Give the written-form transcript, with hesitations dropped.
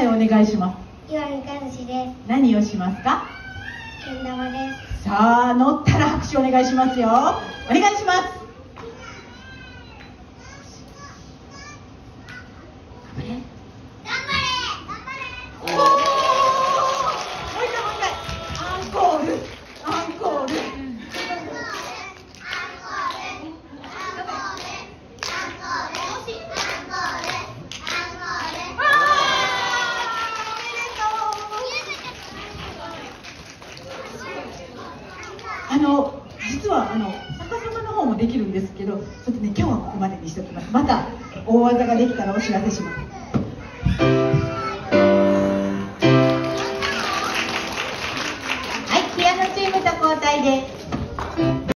前お願いします。 岩見和志です。 何をしますか？ けん玉です。 さあ、乗ったら拍手お願いしますよ。お願いします。頑張れ。おー、もう一回。アンコール。アンコール。実は逆さまの方もできるんですけど、ちょっとね、今日はここまでにしておきます。また大技ができたらお知らせします。